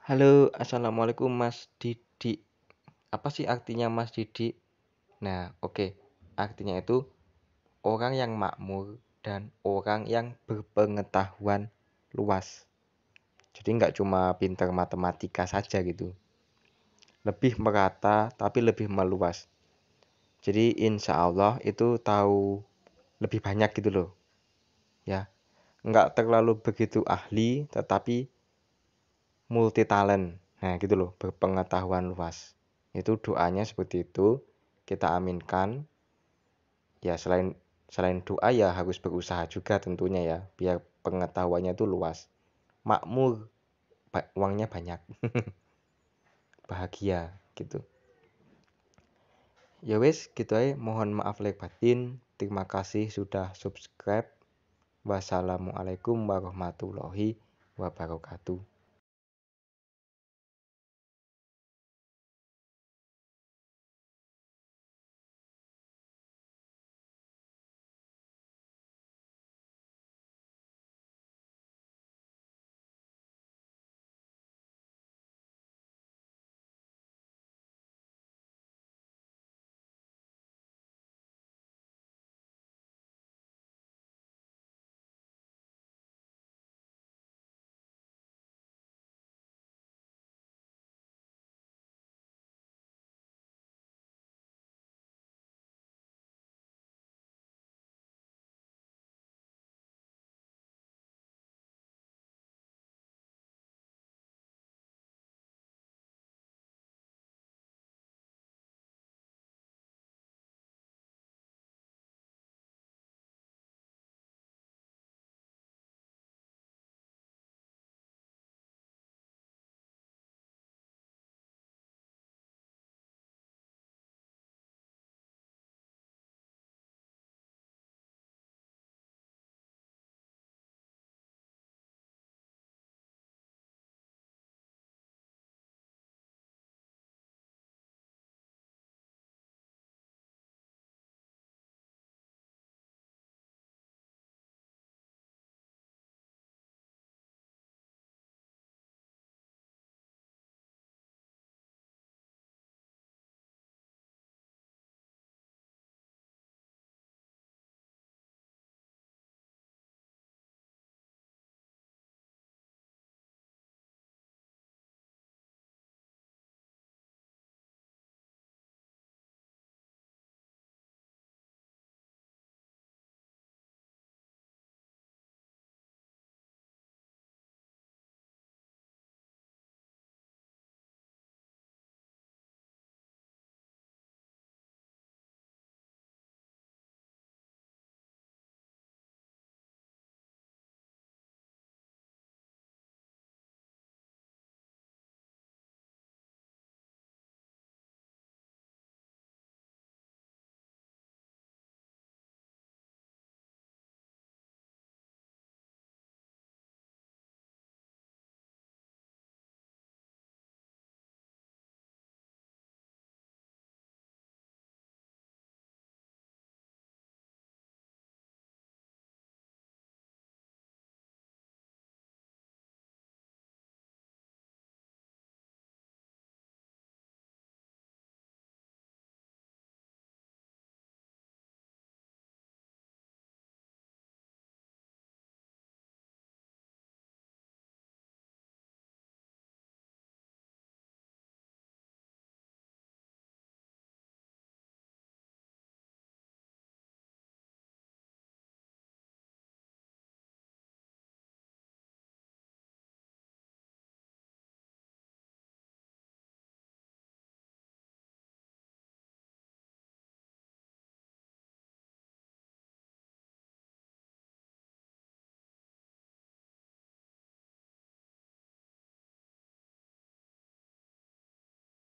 Halo, assalamualaikum Mas Didi. Apa sih artinya Mas Didi? Nah, oke. Artinya itu orang yang makmur dan orang yang berpengetahuan luas. Jadi nggak cuma pintar matematika saja gitu. Lebih merata tapi lebih meluas. Jadi insya Allah itu tahu lebih banyak gitu loh. Ya, nggak terlalu begitu ahli tetapi multi talent. Nah, gitu loh, berpengetahuan luas. Itu doanya seperti itu. Kita aminkan. Ya, selain doa ya harus berusaha juga tentunya ya, biar pengetahuannya itu luas. Makmur, uangnya banyak. Bahagia gitu. Ya wes, gitu aja. Mohon maaf lahir batin. Terima kasih sudah subscribe. Wassalamualaikum warahmatullahi wabarakatuh.